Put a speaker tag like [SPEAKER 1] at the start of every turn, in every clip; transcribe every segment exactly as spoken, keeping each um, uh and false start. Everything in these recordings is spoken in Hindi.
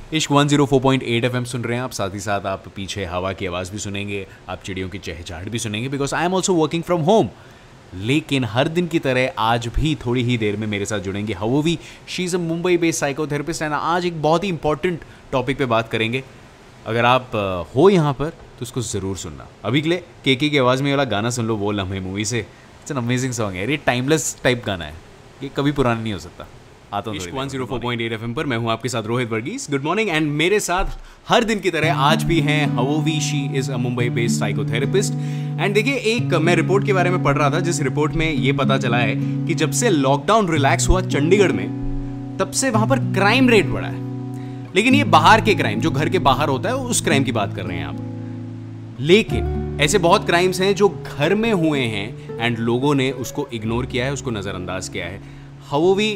[SPEAKER 1] इश्क one zero four point eight FM सुन रहे हैं आप, साथ ही साथ आप पीछे हवा की आवाज़ भी सुनेंगे, आप चिड़ियों की चहचहाट भी सुनेंगे, because I am also working from home. लेकिन हर दिन की तरह आज भी थोड़ी ही देर में मेरे साथ जुड़ेंगे Havovi. She is a Mumbai based psychotherapist and आज एक बहुत ही इंपॉर्टेंट टॉपिक पे बात करेंगे। अगर आप हो यहाँ पर तो उसको ज़रूर सुनना। अभी के लिए केके की आवाज़ में वाला गाना सुन लो, वो लम्हे मूवी से। इट्स एन अमेजिंग सॉन्ग है, ये टाइमलेस टाइप गाना है, ये कभी पुराना नहीं हो सकता। आता हूँ one zero four point eight FM पर, मैं हूँ आपके साथ Rohit Varghese. Good morning. And मेरे साथ हर दिन की तरह आज भी हैं Havovi. She is a Mumbai based psychotherapist. And देखिए, एक मैं रिपोर्ट के बारे में पढ़ रहा था, जिस रिपोर्ट में ये पता चला है कि जब से लॉकडाउन रिलैक्स हुआ चंडीगढ़ में, तब से वहाँ पर क्राइम रेट बढ़ा है। लेकिन ये बाहर के क्राइम, जो घर के बाहर होता है, उस क्राइम की बात कर रहे हैं यहाँ पर। लेकिन ऐसे बहुत क्राइम्स हैं जो घर में हुए हैं एंड लोगों ने उसको इग्नोर किया है, उसको नज़रअंदाज किया है। हवोवी,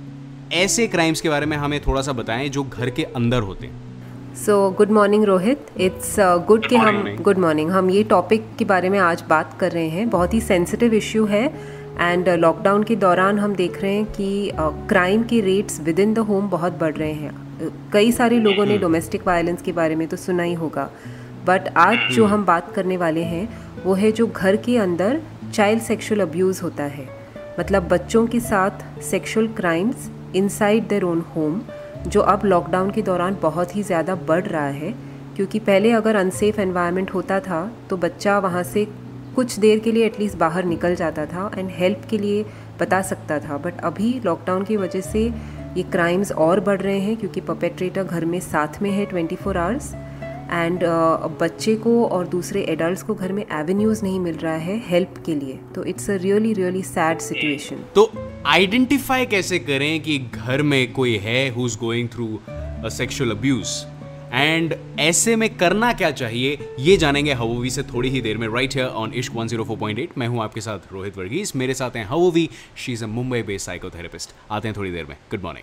[SPEAKER 1] ऐसे क्राइम्स के बारे में हमें थोड़ा सा बताएं जो घर के अंदर होते हैं।
[SPEAKER 2] So good morning Rohit, it's good कि हम गुड मॉर्निंग हम ये टॉपिक के बारे में आज बात कर रहे हैं। बहुत ही सेंसिटिव इश्यू है एंड लॉकडाउन के दौरान हम देख रहे हैं कि क्राइम uh, के rates within the home बहुत बढ़ रहे हैं। uh, कई सारे लोगों ने डोमेस्टिक वायलेंस के बारे में तो सुना ही होगा, बट आज जो हम बात करने वाले हैं वो है जो घर के अंदर चाइल्ड सेक्सुअल अब्यूज़ होता है, मतलब बच्चों के साथ sexual crimes inside their own home, जो अब लॉकडाउन के दौरान बहुत ही ज़्यादा बढ़ रहा है। क्योंकि पहले अगर अनसेफ एनवायरनमेंट होता था तो बच्चा वहाँ से कुछ देर के लिए एटलीस्ट बाहर निकल जाता था एंड हेल्प के लिए बता सकता था, बट अभी लॉकडाउन की वजह से ये क्राइम्स और बढ़ रहे हैं क्योंकि परपेट्रेटर घर में साथ में है ट्वेंटी फोर आवर्स एंड बच्चे को और दूसरे एडल्ट्स को घर में एवेन्यूज़ नहीं मिल रहा है हेल्प के लिए। तो it's a really really sad situation.
[SPEAKER 1] तो आइडेंटिफाई कैसे करें कि घर में कोई है who is going through a sexual abuse, and ऐसे में करना क्या चाहिए, ये जानेंगे हवोवी से थोड़ी ही देर में, right here on Ishq one zero four point eight. मैं हूं आपके साथ रोहित वर्गीस, मेरे साथ हैं Havovi. She is a Mumbai based psychotherapist. आते हैं थोड़ी देर में। Good morning.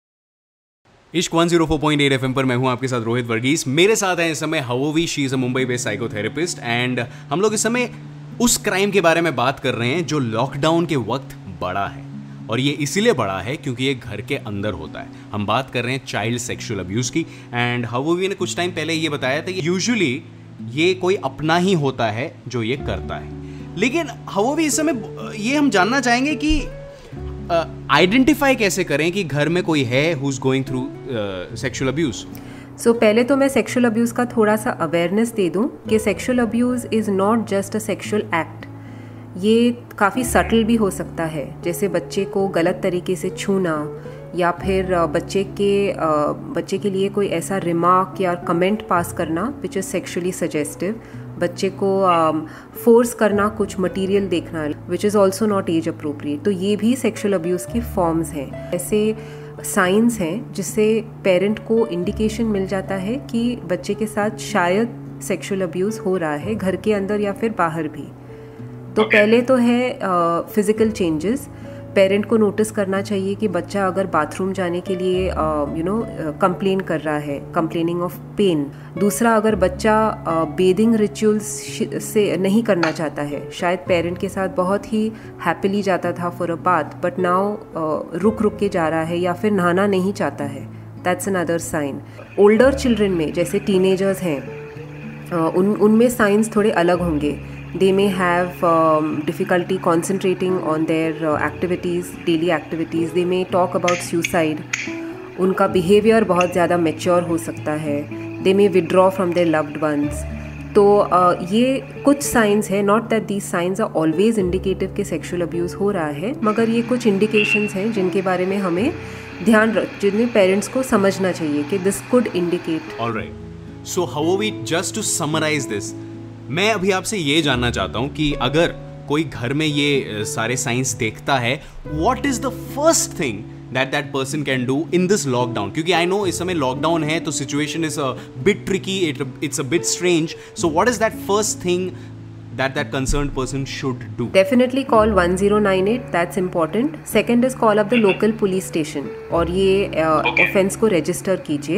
[SPEAKER 1] Ishq one zero four point eight FM पर मैं हूं आपके साथ रोहित वर्गीस। मेरे साथ हैं इस समय Havovi. She is a Mumbai based psychotherapist and हम लोग इस समय उस क्राइम के बारे में बात कर रहे हैं जो लॉकडाउन के वक्त बढ़ा है, और ये इसीलिए बढ़ा है क्योंकि ये घर के अंदर होता है। हम बात कर रहे हैं चाइल्ड सेक्सुअल अब्यूज़ की। एंड हवोवी ने कुछ टाइम पहले ये बताया था कि यूजुअली ये कोई अपना ही होता है जो ये करता है। लेकिन हवोवी, इस समय ये हम जानना चाहेंगे कि आइडेंटिफाई uh, कैसे करें कि घर में कोई है who is going through sexual abuse.
[SPEAKER 2] So पहले तो मैं सेक्सुअल अब्यूज़ का थोड़ा सा अवेयरनेस दे दूं कि sexual abuse is not just a sexual act. ये काफ़ी सटल भी हो सकता है, जैसे बच्चे को गलत तरीके से छूना या फिर बच्चे के बच्चे के लिए कोई ऐसा रिमार्क या कमेंट पास करना विच इज़ सेक्सुअली सजेस्टिव, बच्चे को फोर्स uh, करना कुछ मटेरियल देखना which is also not age appropriate. तो ये भी सेक्सुअल अब्यूज़ के फॉर्म्स हैं। ऐसे साइंस हैं जिससे पेरेंट को इंडिकेशन मिल जाता है कि बच्चे के साथ शायद सेक्सुअल अब्यूज़ हो रहा है, घर के अंदर या फिर बाहर भी। तो okay. पहले तो है फिज़िकल चेंजेस। पेरेंट को नोटिस करना चाहिए कि बच्चा अगर बाथरूम जाने के लिए यू नो कंप्लेन कर रहा है, कंप्लेनिंग ऑफ पेन। दूसरा, अगर बच्चा बेदिंग रिचुअल्स से नहीं करना चाहता है, शायद पेरेंट के साथ बहुत ही हैप्पीली जाता था for a bath, but now रुक रुक के जा रहा है या फिर नहाना नहीं चाहता है, that's another sign. Older children में, जैसे टीनेजर्स हैं, uh, उन उनमें साइंस थोड़े अलग होंगे। They may have um, difficulty concentrating on their uh, activities, daily activities. They may talk about suicide. उनका behavior बहुत ज़्यादा mature हो सकता है. They may withdraw from their loved ones. तो uh, ये कुछ signs है, not that these signs are always indicative कि sexual abuse हो रहा है, मगर ये कुछ indications हैं जिनके बारे में हमें ध्यान रख, जिन्हें parents को समझना चाहिए कि this could indicate.
[SPEAKER 1] All right. So Havovi, just to summarize this, मैं अभी आपसे ये जानना चाहता हूँ कि अगर कोई घर में ये सारे साइंस देखता है, what is the first thing that that person can do in this lockdown? क्योंकि आई नो इस समय लॉकडाउन है तो situation is a bit tricky, it's a bit strange. So what is that first thing that that concerned person should do?
[SPEAKER 2] Definitely call one zero nine eight, that's important. Second is call up the local police station और ये uh, okay. offense को register कीजिए।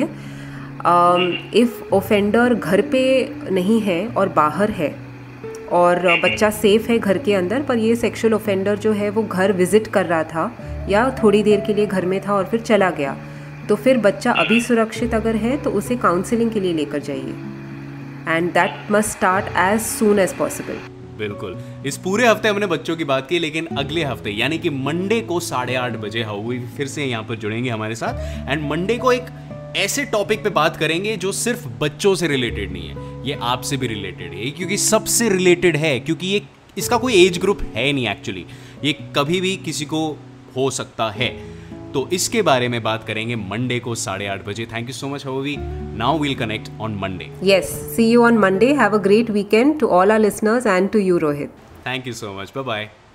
[SPEAKER 2] इफ़ ऑफेंडर घर पे नहीं है और बाहर है और बच्चा सेफ है घर के अंदर, पर ये सेक्सुअल ऑफेंडर जो है वो घर विजिट कर रहा था या थोड़ी देर के लिए घर में था और फिर चला गया, तो फिर बच्चा अभी सुरक्षित अगर है तो उसे काउंसलिंग के लिए लेकर जाइए, and that must start as soon as possible.
[SPEAKER 1] बिल्कुल। इस पूरे हफ्ते हमने बच्चों की बात की, लेकिन अगले हफ्ते यानी कि मंडे को साढ़े आठ बजे हाउवी फिर से यहाँ पर जुड़ेंगे हमारे साथ, एंड मंडे को एक ऐसे टॉपिक पे बात करेंगे जो सिर्फ बच्चों से रिलेटेड नहीं है, ये आपसे भी रिलेटेड है, क्योंकि सबसे रिलेटेड है, क्योंकि ये इसका कोई एज ग्रुप है नहीं एक्चुअली, ये कभी भी किसी को हो सकता है। तो इसके बारे में बात करेंगे मंडे को साढ़े आठ बजे। Thank you so much Havovi. Now we'll connect on Monday.
[SPEAKER 2] Yes, see you on Monday. Have a great weekend to all our listeners and to you Rohit.
[SPEAKER 1] Thank you so much. Bye bye.